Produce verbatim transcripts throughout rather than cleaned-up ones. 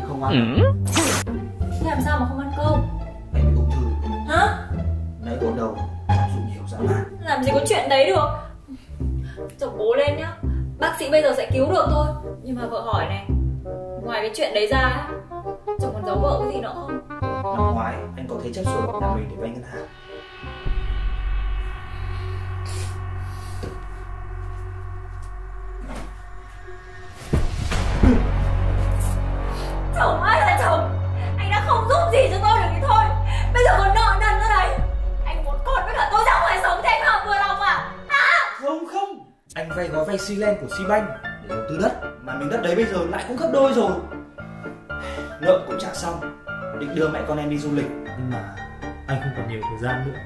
không ăn. Thế làm sao mà không ăn cơm? Anh bị ung thư. Hả? Nãy gội đầu dùng nhiều dã man. Làm gì có chuyện đấy được. Chồng cố lên nhá. Bác sĩ bây giờ sẽ cứu được thôi. Nhưng mà vợ hỏi này, ngoài cái chuyện đấy ra á, chồng còn giấu vợ cái gì nữa không? Năm ngoái anh có thế chấp sổ nhà mình để vay ngân hàng. Chồng ơi là chồng, anh đã không giúp gì cho tôi được thì thôi. Bây giờ còn nợ nần nữa đấy. Anh muốn con với cả tôi ra ngoài sống thì anh hợp vừa lòng à? À! Không không, anh vay gói vay Silen của Sibank để đầu tư đất, mà miếng đất đấy bây giờ lại cũng gấp đôi rồi. Nợ cũng trả xong, định đưa mẹ con em đi du lịch, nhưng mà anh không còn nhiều thời gian nữa.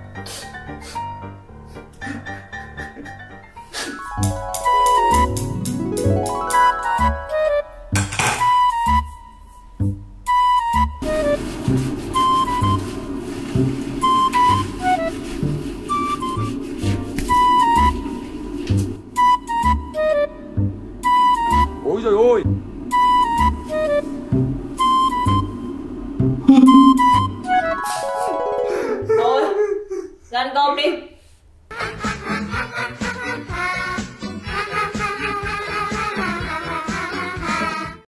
Ôi giời ơi. Thôi, ra ăn cơm đi.